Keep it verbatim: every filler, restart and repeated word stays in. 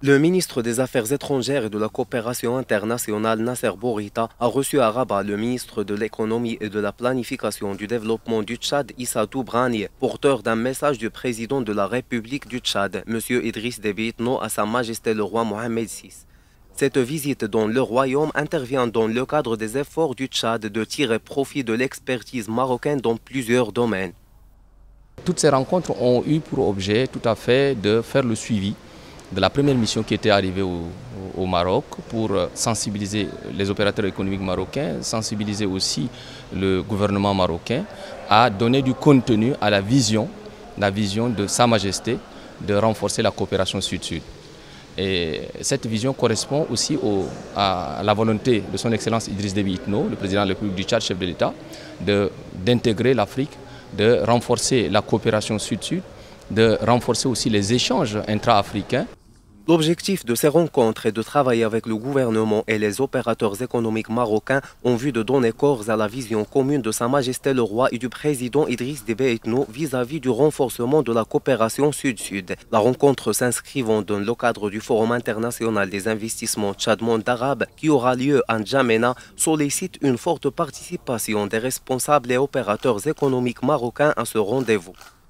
Le ministre des Affaires étrangères et de la coopération internationale Nasser Bourita a reçu à Rabat le ministre de l'économie et de la planification du développement du Tchad, Issa Toubrani, porteur d'un message du président de la République du Tchad, M. Idriss Déby Itno, à Sa Majesté le roi Mohamed six. Cette visite dans le royaume intervient dans le cadre des efforts du Tchad de tirer profit de l'expertise marocaine dans plusieurs domaines. Toutes ces rencontres ont eu pour objet tout à fait de faire le suivi de la première mission qui était arrivée au, au Maroc pour sensibiliser les opérateurs économiques marocains, sensibiliser aussi le gouvernement marocain à donner du contenu à la vision, la vision de Sa Majesté de renforcer la coopération sud-sud. Et cette vision correspond aussi au, à la volonté de son Excellence Idriss Déby Itno, le président de la République du Tchad, chef de l'État, d'intégrer l'Afrique, de renforcer la coopération sud-sud, de renforcer aussi les échanges intra-africains. L'objectif de ces rencontres est de travailler avec le gouvernement et les opérateurs économiques marocains en vue de donner corps à la vision commune de Sa Majesté le Roi et du président Idriss Déby Itno vis-à-vis du renforcement de la coopération sud-sud. La rencontre s'inscrivant dans le cadre du Forum international des investissements Tchad-Monde arabe qui aura lieu à N'Djamena sollicite une forte participation des responsables et opérateurs économiques marocains à ce rendez-vous.